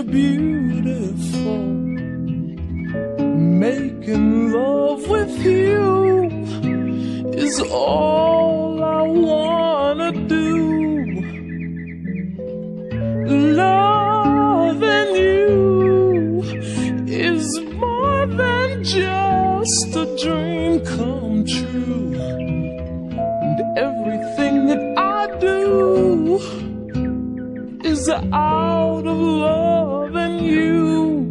beautiful. Making love with you is all I wanna do. Loving you is more than just a dream come true. And everything that I do is out of loving you.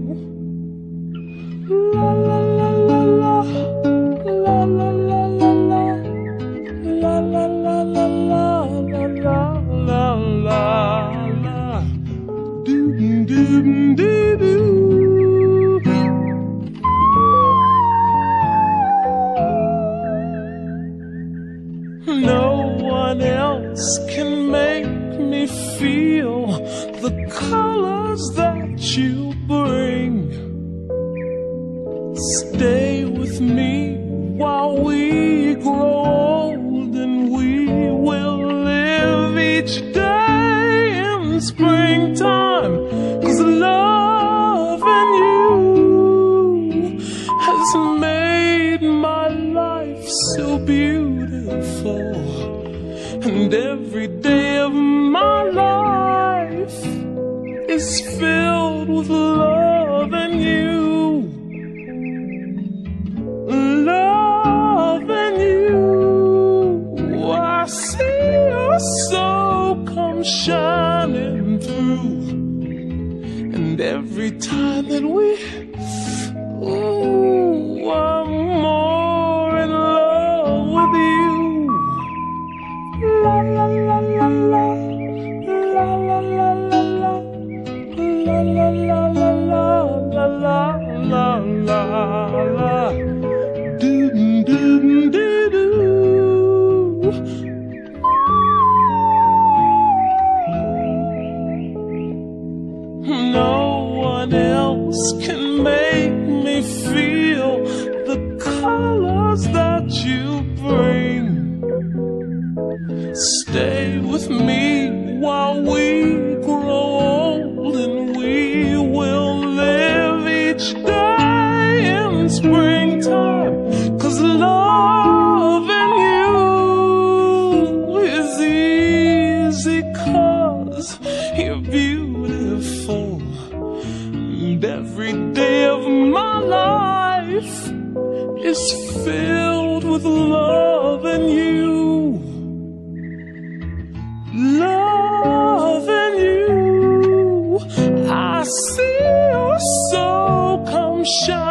La la la la la, la la la la la, la la la la la, la la la la, doo doo doo doo. No one else can make me feel the colors that you bring. Stay with me while we grow old, and we will live each day in springtime. 'Cause loving you has made my life so beautiful. And every day of my life is filled with loving you. Loving you, I see your soul come shining through. And every time that we, ooh, I'm more in love with you. La la la la la, la la la la la, la la la la la, la la la la, doo doo doo doo. No one else can make me feel the colors that you bring. Stay with me while we grow old, and we will live each day in springtime. 'Cause loving you is easy, 'cause you're beautiful. And every day of my life is filled with loving you. Loving you, I see your soul come shine.